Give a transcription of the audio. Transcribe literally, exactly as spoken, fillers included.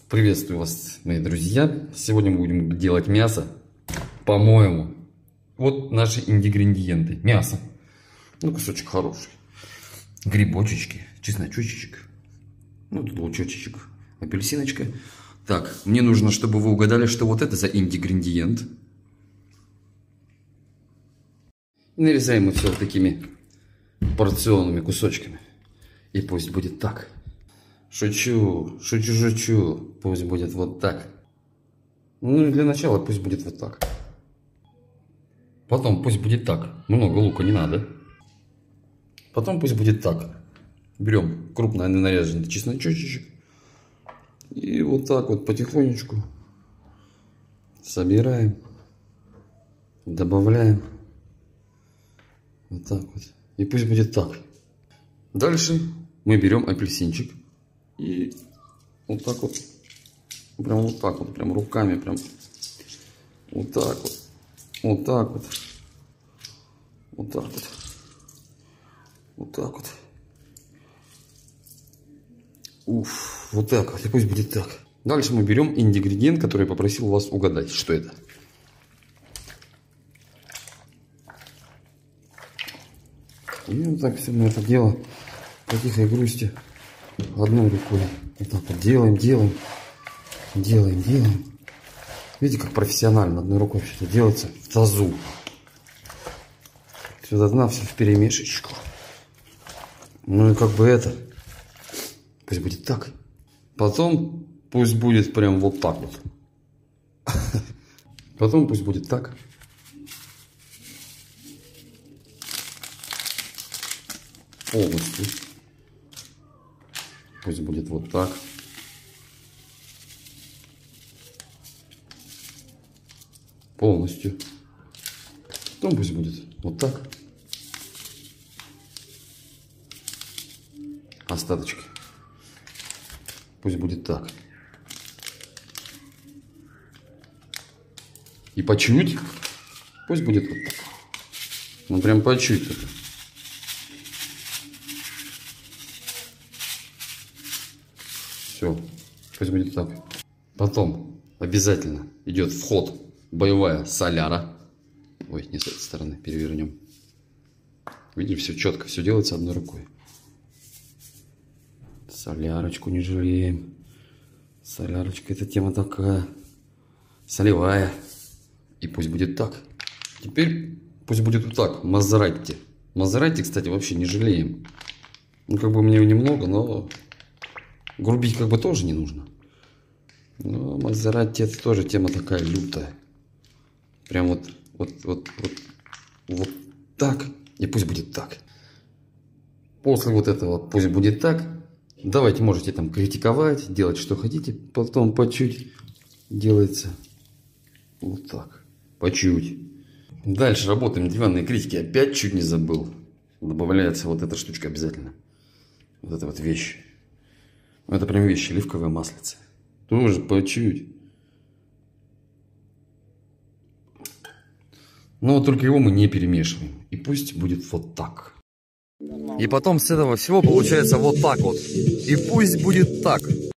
Приветствую вас, мои друзья. Сегодня мы будем делать мясо, по-моему. Вот наши ингредиенты. Мясо. Ну, кусочек хороший. Грибочечки, чесночочек. Ну, тут лучочек, апельсиночка. Так, мне нужно, чтобы вы угадали, что вот это за ингредиент. И нарезаем мы все вот такими порционными кусочками. И пусть будет так. Шучу, шучу, шучу. Пусть будет вот так. Ну и для начала пусть будет вот так. Потом пусть будет так. Много лука не надо. Потом пусть будет так. Берем крупно нарезанный чесночочек. И вот так вот потихонечку собираем. Добавляем. Вот так вот. И пусть будет так. Дальше мы берем апельсинчик. И вот так вот, прям вот так вот, прям руками, прям вот так вот, вот так вот, вот так вот, вот так вот. Уф, вот так вот, и пусть будет так. Дальше мы берем ингредиент, который я попросил вас угадать, что это. И вот так все мы это дело по тихой грусти. Одной рукой. Вот так вот делаем, делаем. Делаем, делаем. Видите, как профессионально одной рукой все это делается в тазу. Все до дна, все в перемешечку. Ну и как бы это. Пусть будет так. Потом пусть будет прям вот так вот. Потом пусть будет так. Полностью. Пусть будет вот так. Полностью. Потом пусть будет вот так. Остаточки. Пусть будет так. И по чуть. Пусть будет вот так. Ну прям по чуть это. Все, пусть будет так. Потом обязательно идет вход боевая соляра. Ой, не с этой стороны, перевернем. Видите, все четко, все делается одной рукой. Солярочку не жалеем. Солярочка — это тема такая. Солевая. И пусть будет так. Теперь пусть будет вот так. Мазератти. Мазератти, кстати, вообще не жалеем. Ну, как бы мне немного, но... Грубить как бы тоже не нужно. Но Мазератти — это тоже тема такая лютая. Прям вот, вот, вот, вот, вот так. И пусть будет так. После вот этого пусть будет так. Давайте можете там критиковать, делать что хотите. Потом по чуть делается вот так. По чуть. Дальше работаем. Диванные критики. Опять чуть не забыл. Добавляется вот эта штучка обязательно. Вот эта вот вещь. Это прям вещь, оливковое маслице. Тоже по чуть. Но только его мы не перемешиваем. И пусть будет вот так. И потом с этого всего получается вот так вот. И пусть будет так.